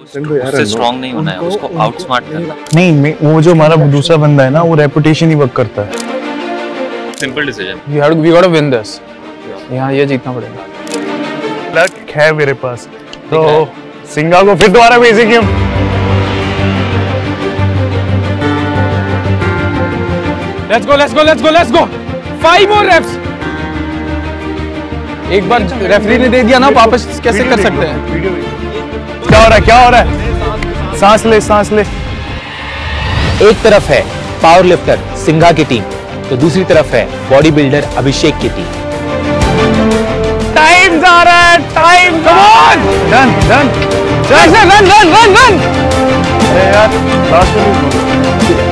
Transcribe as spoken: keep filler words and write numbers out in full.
उससे स्ट्रांग नहीं होना है, उसको आउटस्मार्ट करना। नहीं, वो जो हमारा दूसरा बंदा है ना, वो रेपुटेशन ही वर्क करता है। Simple decision, we have we got to win this. यहाँ ये जीतना पड़ेगा। लक है मेरे पास, तो सिंगा को फिर दोबारा भेजेंगे हम। Let's go let's go let's go let's go five more reps. एक बार रेफरी ने दे दिया ना, वापस कैसे कर सकते हैं? क्या हो रहा है, क्या हो रहा है? सांस ले, सांस ले। एक तरफ है पावर लिफ्टर सिंघा की टीम, तो दूसरी तरफ है बॉडी बिल्डर अभिषेक की टीम। टाइम जा रहा है, time, come on, done done run run run run run. अरे यार लास्ट में